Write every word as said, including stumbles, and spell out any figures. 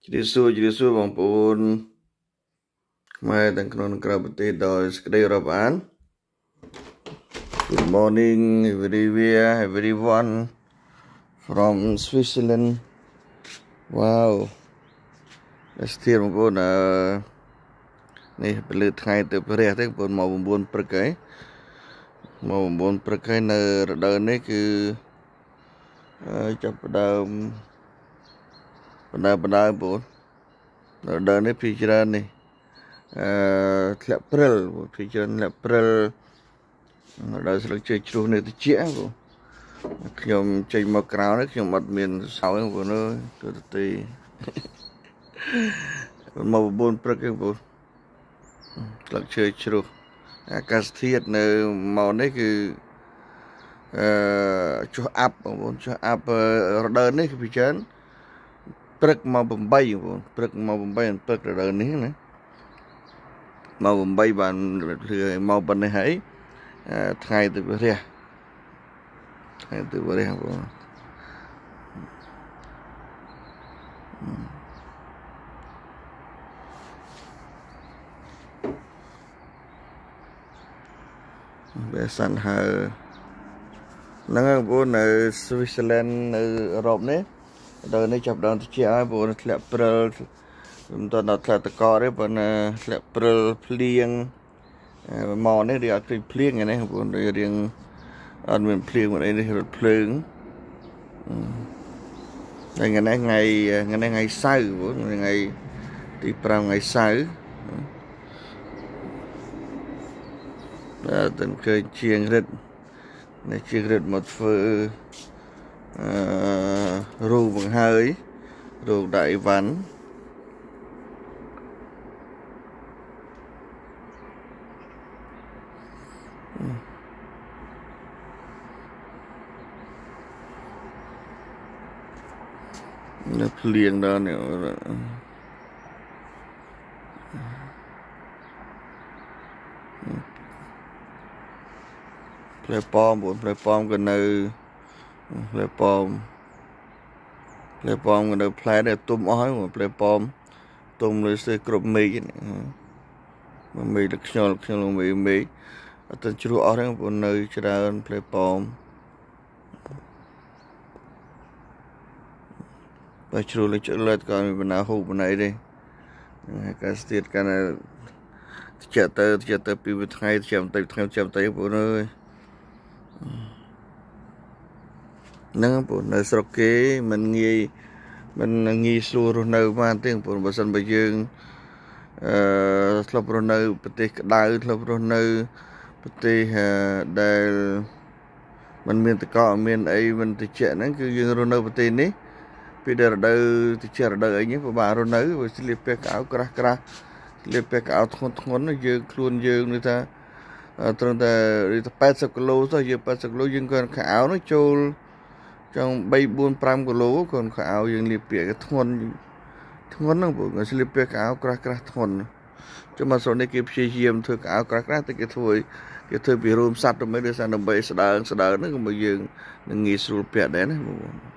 ជម្រាបសួរជម្រាបសួរបងប្អូនខ្មែរទាំងក្នុងនិងក្រៅប្រទេសដោយសេចក្តីរាប់អាន Good morning everywhere everyone from Switzerland Wow តែស្ទើរបងប្អូនអឺនេះពេលលើថ្ងៃទៅព្រះទេបងប្អូនមកnineព្រឹកហើយមកnineព្រឹកហើយនៅរដូវនេះគឺចាប់ផ្ដើមបណ្ដើបណ្ដើបងប្អូនរដូវនេះពីច្រើននេះអឺធ្លាក់ព្រិលពីច្រើនធ្លាក់ព្រិលរដូវស្លឹកឈើជ្រុះនៅត្រជាក់បងខ្ញុំចេញមកក្រៅនេះខ្ញុំអត់មានសោយបងប្អូនអើយទៅទីមកnineព្រឹកបងប្អូនស្លឹកឈើជ្រុះអាកាសធាតុនៅមកនេះគឺអឺចុះអាប់បងប្អូនចុះអាប់រដូវនេះគឺពីច្រើនព្រឹកមកeightបងប្អូនព្រឹកមកeightព្រឹករដូវនេះណាមកeightបានលឿមកប៉ុណ្ណេះហើយថ្ងៃទៅព្រះថ្ងៃទៅព្រះបងបែសាន់ហើហ្នឹងបងប្អូននៅ Switzerland នៅអឺរ៉ុបនេះដល់នេះចាប់ដើមត្រជាក់ហើយបងធ្លាក់ព្រិលមិនតដល់ធ្លាក់តកទេប៉ុន្តែធ្លាក់ព្រិលភ្លៀងមកនេះរៀងអត់ឃើញភ្លៀងហ្នឹងបងរៀងអត់មានភ្លៀងមកអីនេះរត់ភ្លើងថ្ងៃនេះថ្ងៃថ្ងៃនេះថ្ងៃសៅរ៍បងថ្ងៃទីfiveថ្ងៃសៅរ៍បាទតែឃើញជាងរិទ្ធនេះជាងរិទ្ធមកធ្វើអឺរូបបង្ហើយរូបដាក់អីវ៉ាន់នៅភ្លៀងដល់នេះផ្លែប៉ោមបងផ្លែប៉ោមក៏នៅផ្លែប៉ោមផ្លែប៉ោមក៏នៅផ្លែដែលទុំអស់ហើយផ្លែប៉ោមទុំលើស្ទើរគ្រប់មេឃហ្នឹងមេឃទឹកខ្យល់ខ្យល់មេឃមេឃអត់ទៅជ្រោះអស់ហ្នឹងបងនៅច្រើនផ្លែប៉ោមបើជ្រោះលើចលើក៏មានបណ្ណាហូបបណ្ណាអីទេអាកាសធាតុកាន់តែត្រជាក់ទៅត្រជាក់ទៅពីថ្ងៃត្រជាក់ទៅថ្ងៃត្រជាក់ទៅបងអើយហ្នឹងបងនៅស្រុកគេមិនងាយមិនងាយស្រួលរស់នៅបានទេបងបើសិនបើយើងអឺធ្លាប់រស់នៅប្រទេសក្តៅធ្លាប់រស់នៅប្រទេសដែលมันមានតកអមានអីមិនត្រជាក់ហ្នឹងគឺយើងរស់នៅប្រទេសនេះពីរដូវត្រជាក់រដូវអីនេះពិបាករស់នៅវាស្លៀកពាក់កៅអៅក្រាស់ក្រាស់ស្លៀកពាក់កៅអៅធ្ងន់ធ្ងន់យើងខ្លួនយើងនេះថាត្រឹមតែeightyគីឡូទៅយើងeightyគីឡូយើងគាត់ខោអាវនោះចូលចង់three four fiveគីឡូគាត់ខោអាវយើងលាបពាក់ធ្ងន់ធ្ងន់ហ្នឹងបងស្លៀកពាក់កៅអៅក្រាស់ក្រាស់ធ្ងន់ចាំមកស្រុកនេះគេព្យាយាមធ្វើកៅអៅក្រាស់ក្រាស់តែគេធ្វើគេធ្វើពីរោមសัตว์ទៅមិនដោយសារដើម្បីស្ដើងស្ដើងហ្នឹងក៏មកយើងនឹងងាយស្រួលពាក់ដែរណាបង